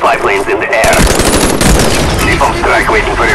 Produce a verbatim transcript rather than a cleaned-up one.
Spy planes in the air. Napalm strike waiting for